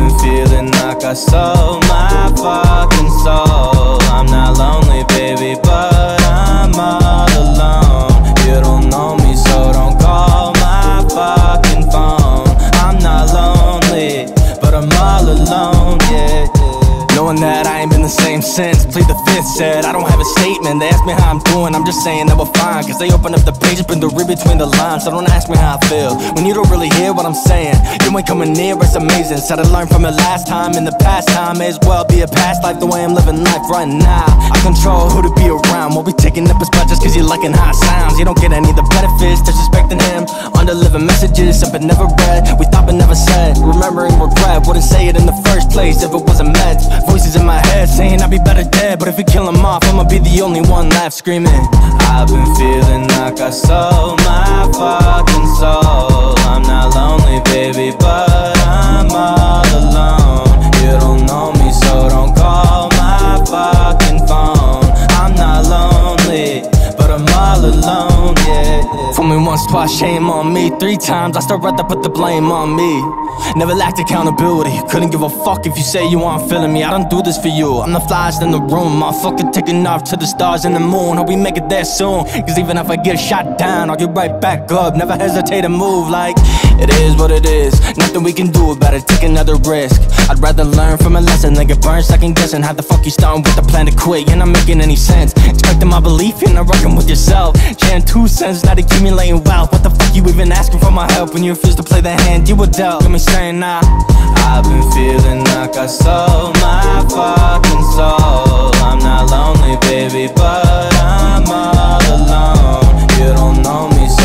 been feeling like I sold my fucking soul. I'm not lonely, baby, but I'm all alone. You don't know me, so don't call my fucking phone. I'm not lonely, but I'm all alone, yeah. Knowing that I ain't been the same since. Plead the fifth, said I don't have a statement. They ask me how I'm doing, I'm just saying that we're fine. Cause they open up the page, been to read between the lines. So don't ask me how I feel, when you don't really hear what I'm saying. You ain't coming near, it's amazing. Said I learned from it last time, in the past time may as well be a past life, the way I'm living life right now. I control who to be around, won't be taking up his spot just cause you're liking how it sounds. You don't get any of the benefits, disrespecting him, under-living messages, something never read, we thought but never said. Remembering regret, wouldn't say it in the first place if it wasn't meant. Voices in my head saying I'd be better dead, but if you kill them off, I'ma be the only one left screaming. I've been feeling like I sold my fucking soul. I'm not lonely, baby, but I'm all alone. You don't know me, so don't call my fucking phone. I'm not lonely, but I'm all alone, yeah. Fool me once, twice, shame on me. 3 times, I still rather put the blame on me. Never lacked accountability, couldn't give a fuck if you say you aren't feeling me. I don't do this for you, I'm the flyest in the room. I'm fucking taking off to the stars and the moon. Hope we make it there soon, cause even if I get shot down, I'll get right back up. Never hesitate to move, like it is what it is. Nothing we can do about it, take another risk. I'd rather learn from a lesson than get burned second guessing. How the fuck you starting with the plan to quit? You're not making any sense, expecting my belief, you're not rocking with yourself. Sharing 2 cents, not accumulating wealth. What the fuck you even asking for my help when you refuse to play the hand you were dealt? Got me saying nah. I've been feeling like I sold my fucking soul. I'm not lonely, baby, but I'm all alone. You don't know me,